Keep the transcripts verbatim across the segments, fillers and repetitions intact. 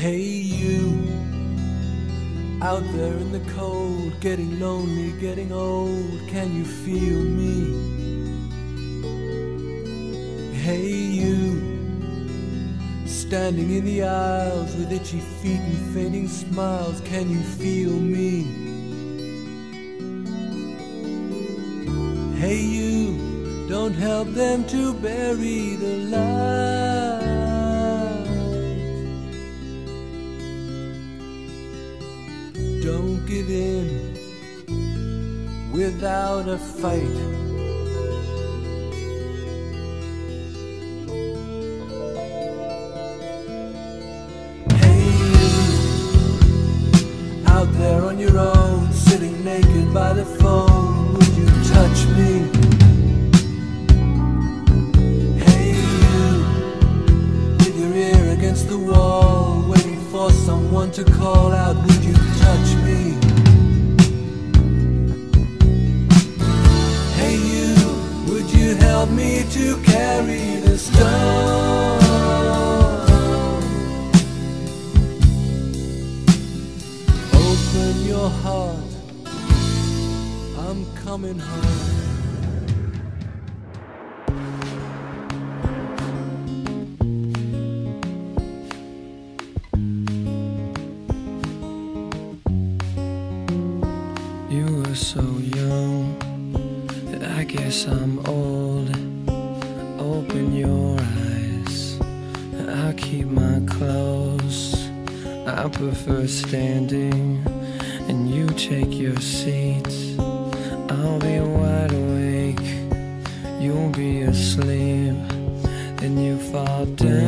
Hey you, out there in the cold, getting lonely, getting old, can you feel me? Hey you, standing in the aisles with itchy feet and fainting smiles, can you feel me? Hey you, don't help them to bury the light. Don't give in without a fight. Hey you, out there on your own, sitting naked by the phone, would you touch me? Hey you, with your ear against the wall, waiting for someone to call out, would you touch me? Hey you, would you help me to carry the stone? Open your heart, I'm coming home. You were so young, I guess I'm old. Open your eyes, I'll keep my clothes. I prefer standing, and you take your seat. I'll be wide awake, you'll be asleep. Then you fall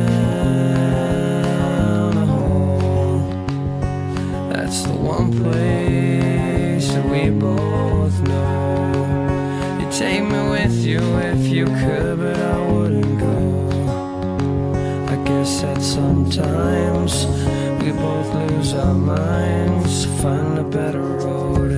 down a hole. That's the one place that we both know. You'd take me with you if you could, but I wouldn't go. I guess that sometimes we both lose our minds, find a better road.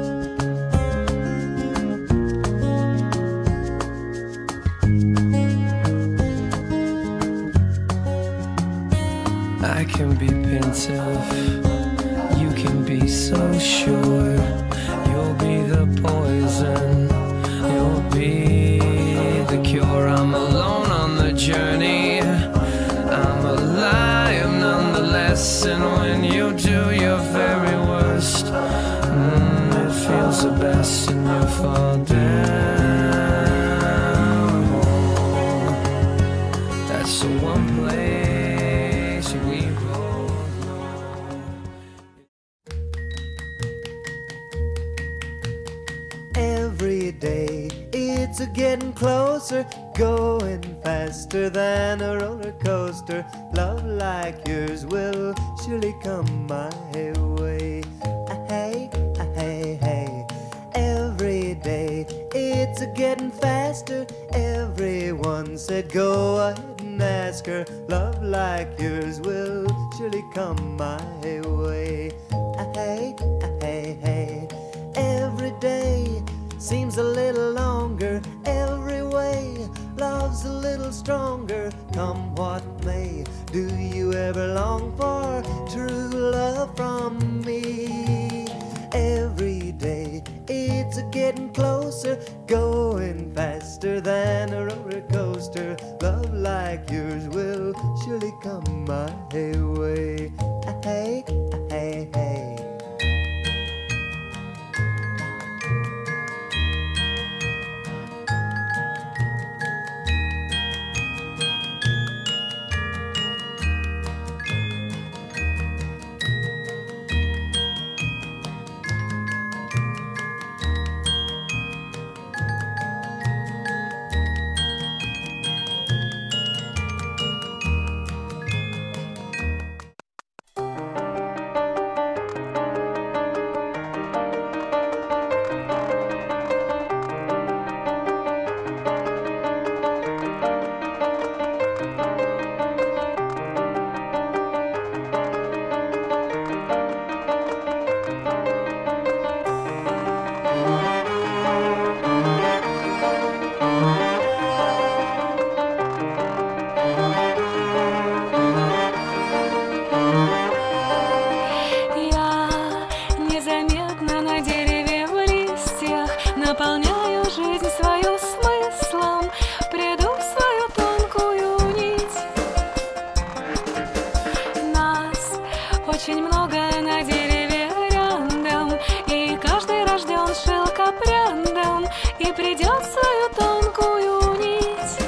I can be pensive, you can be so sure. You'll be the poison, you'll be the cure. I'm alone on the journey, I'm alive nonetheless. And when you do your very worst, mm, it feels the best. And you fall down. That's the one place we both know. Every day it's a getting closer, going faster than a roller coaster. Love like yours will surely come my way. Ah, hey, ah, hey, hey. Every day it's a getting faster. Everyone said go ahead and ask her. Love like yours will surely come my way. Ah, hey, ah, hey, hey. Every day seems a little longer, every way love's a little stronger. Come what may, do you ever long for true love from me? Every day it's a getting closer, going faster than a roller coaster. Love like yours will surely come my way. Ah, hey, ah, hey, hey. придет свою тонкую нить.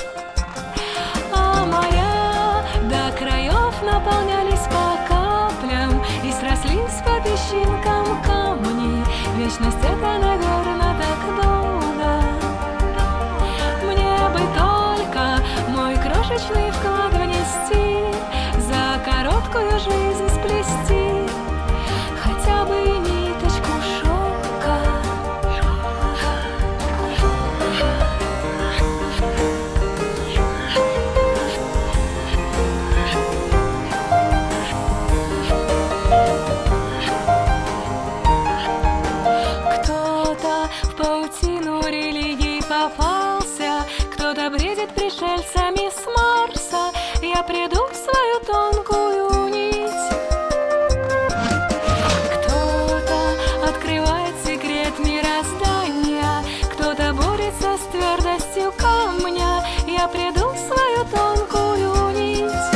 А моря до краев наполнялись по каплям и срослись по песчинкам камни. Вечность это, наверное, так долго. Мне бы только мой крошечный вклад внести, за короткую жизнь сплести хотя бы ниточку шелка. Кто-то в паутину религий попался, кто-то бредит пришельцами с Марса. Я приду в свою тонкую нить. Кто-то открывает секрет мироздания, кто-то борется с твердостью камня. Я приду в свою тонкую нить.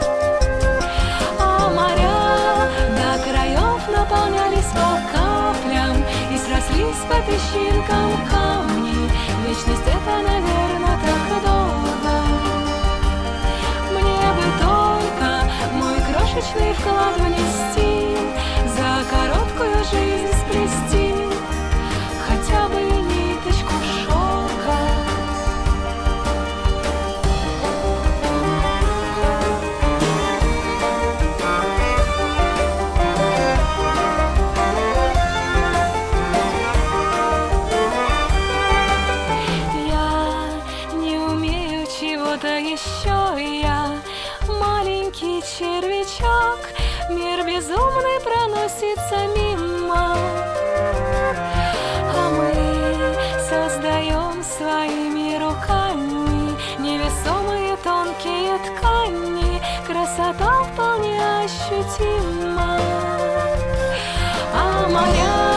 А моря до краев наполнялись по каплям и срослись по песчинкам камни. Вечность это, наверное, так долго. Мне бы только мой крошечный вклад внести, за короткую жизнь сплести хотя бы ниточку шелка. Еще я маленький червячок, мир безумный проносится мимо, а мы создаем своими руками невесомые тонкие ткани. Красота вполне ощутима, а моя